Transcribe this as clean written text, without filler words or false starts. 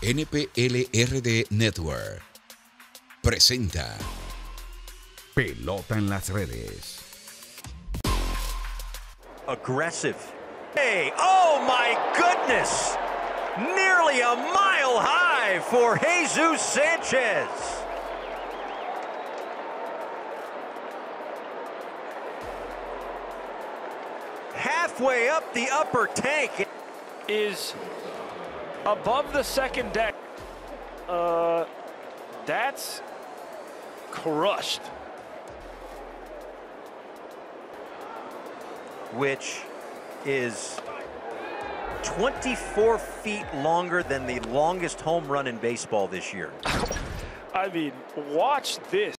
NPLRD Network presenta Pelota en las redes. Aggressive. Hey, oh my goodness! Nearly a mile high for Jesús Sánchez. Halfway up the upper tank. Is above the second deck. That's crushed. Which is 24 feet longer than the longest home run in baseball this year. I mean, watch this.